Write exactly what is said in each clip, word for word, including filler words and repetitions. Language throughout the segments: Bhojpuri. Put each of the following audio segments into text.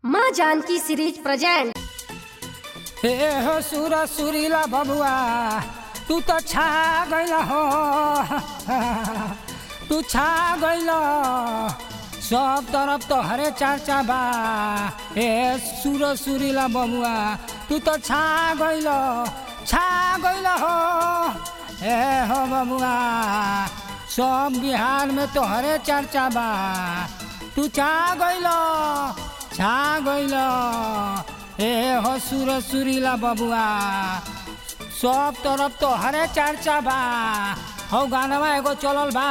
माँ जानकी सीरीज प्रेजेंट। हे हो सुर सुरीला बबुआ, तू तो छा गइल हो, तू छा गइल, सब तरफ तो हरे चर्चा बा। हे सुर सुरीला बबुआ, तू तो छा गइल, छा गइल हो। हे हो बबुआ, सब बिहार में तो हरे चर्चा बा। तू छा गइल, छा गइल। ए हो सुर सुरीला बबुआ, सब तरफ तो हरे चर्चा बा। हो गानवा एगो चलल बा।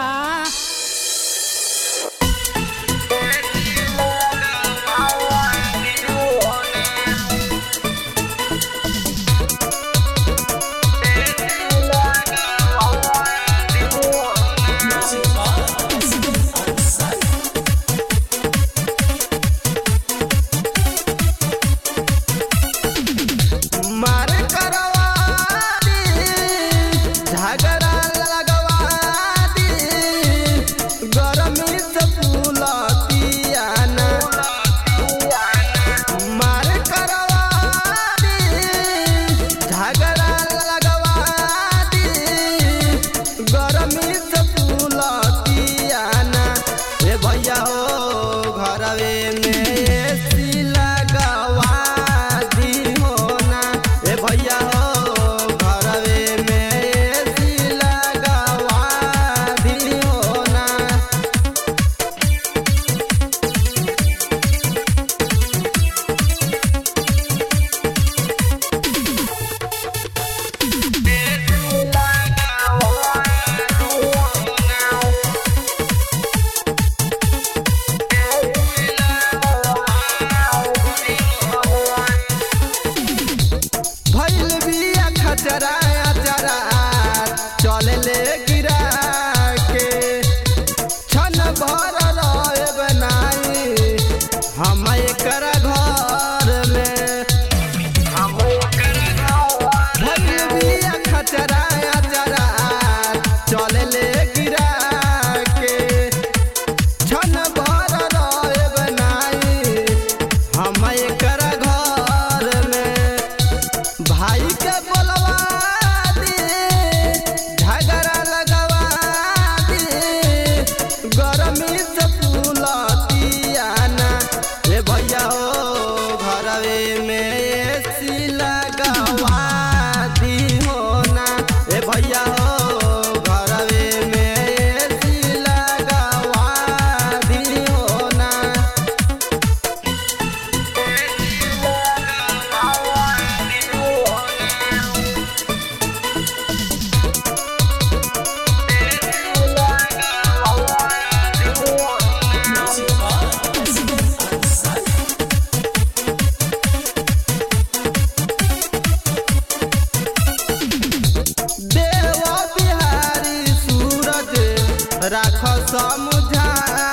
राख समुझा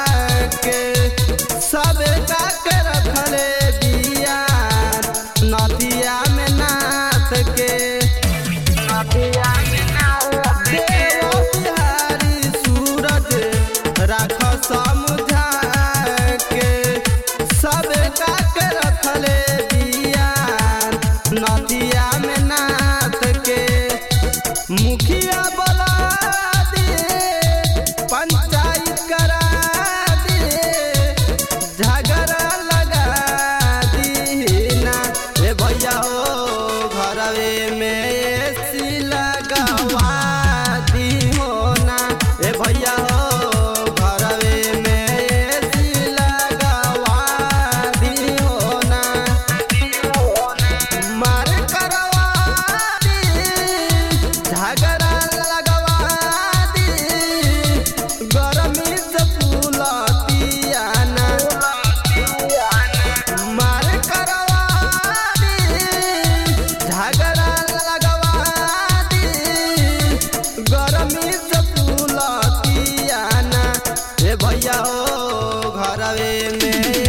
के सब के रखले बिया नदिया में नाथ के। नदिया में नाथ देव बिहारी सूरज राख समुझा के सब के रखले बिया नदिया में नाथ के। मुखिया बोला पंचायत करा दे, झगड़ा लगा दीना। ए भैया हो घरवे में एसी लगवा दी हो ना। ए भैया हो घरवे में एसी लगवा दी हो ना। मार करवा दी, झगड़ा लगवा दी, गरमी से फूलतियाना। मार करवा दी, झगड़ा लगवा दी, गरमी से फूलतियाना। ए भैया हो घरवे में